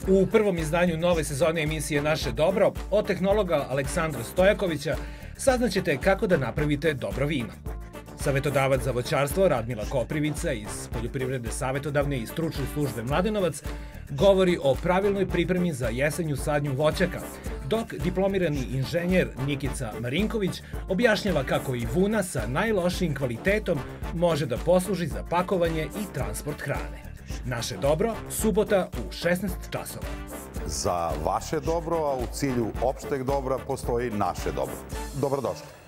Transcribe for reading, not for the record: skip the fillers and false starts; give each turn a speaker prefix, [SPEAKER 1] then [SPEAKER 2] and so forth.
[SPEAKER 1] U prvom izdanju nove sezone emisije Naše dobro od tehnologa Aleksandra Stojakovića saznaćete kako da napravite dobro vino. Savetodavac za voćarstvo Radmila Koprivica iz Poljoprivredne savetodavne i stručne službe Mladenovac govori o pravilnoj pripremi za jesenju sadnju voćaka, dok diplomirani inženjer Nikica Marinković objašnjava kako i vuna sa najlošijim kvalitetom može da posluži za pakovanje i transport hrane. Naše dobro, subota u 16 časova.
[SPEAKER 2] Za vaše dobro, a u cilju opšteg dobra postoji naše dobro. Dobrodošli.